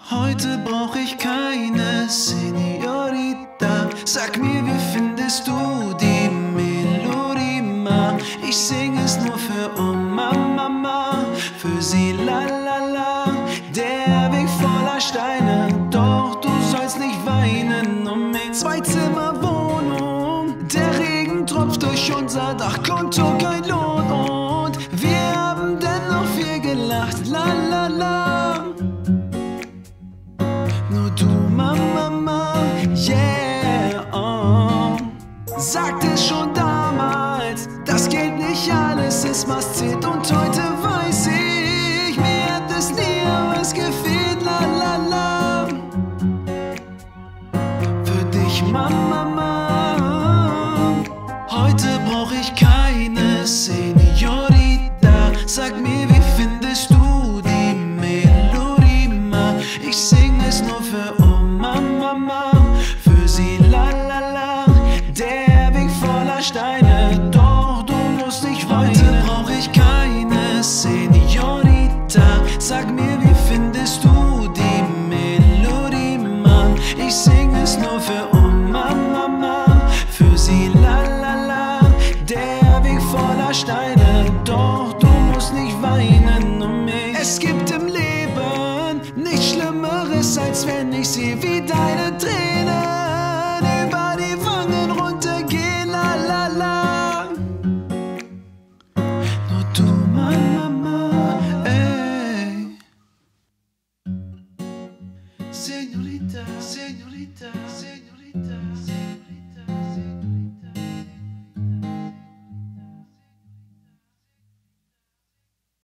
Heute brauch ich keine Señorita. Sag mir, wie findest du die Melodie, ma? Ich sing es nur für Oma, Mama, für sie, la la la. Der Weg voller Steine, doch du sollst nicht weinen um mich. Zwei-Zimmer-Wohnung, der Regen tropft durch unser Dachkonto, kein Lohn. Und wir haben dennoch viel gelacht, la la la. Nur du, Mama, yeah, oh. Sagte schon damals, das Geld nicht alles ist, was zählt. Und heute weiß ich, mir hat es nie was gefehlt, la la la. Für dich, Mama, heute brauch ich keine Señorita. Sag mir, wie findest du die Melodie, ma? Ich sing es nur für Oma, Mama, für sie, la la la. Der Weg voller Steine,